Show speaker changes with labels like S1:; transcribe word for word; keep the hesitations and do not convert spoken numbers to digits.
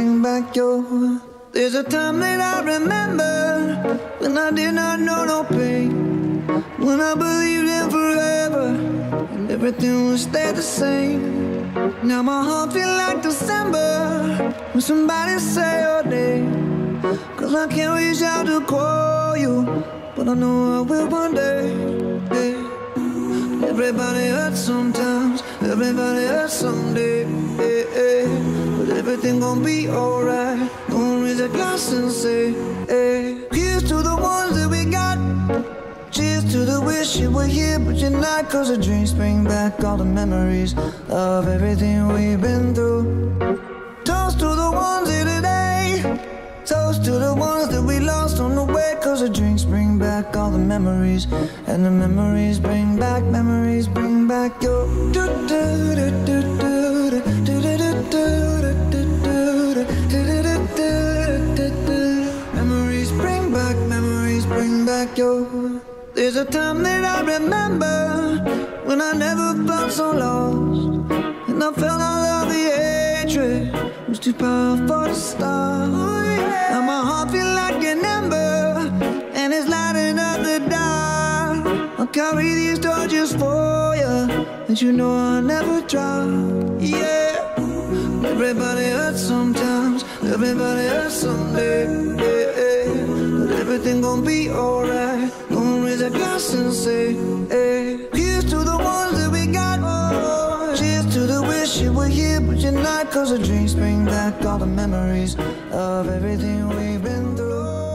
S1: bring back your. There's a time that I remember when I did not know no pain, when I believed in forever and everything would stay the same. Now my heart feel like December when somebody say your name, 'cause I can't reach out to call you, but I know I will one day. Yeah. Everybody hurts sometimes, everybody hurts someday. Yeah, yeah. But everything gon' be alright. Gonna raise a glass and say, hey. Here's to the ones that we got. Cheers to the wish you were here but you're not, 'cause the drinks bring back all the memories of everything we've been through. Toast to the ones here today, toast to the ones that we lost on the way, 'cause the drinks bring back all the memories, and the memories bring back, memories bring back your. Memories bring back, memories bring back your. There's a time that I remember when I never felt so lost, and I felt all of the hatred was too powerful to stop. Now my heart feel like an ember, and it's lighting up the dark. I'll carry these torches for you, and you know I'll never drop. Yeah. Everybody hurts sometimes, everybody hurts someday. Yeah, yeah. But everything gon' be alright. Gonna raise a glass and say, hey. Here's to the ones that we got. Oh, cheers to the wish you were here but you're not, 'cause the drinks bring back all the memories of everything we've been through.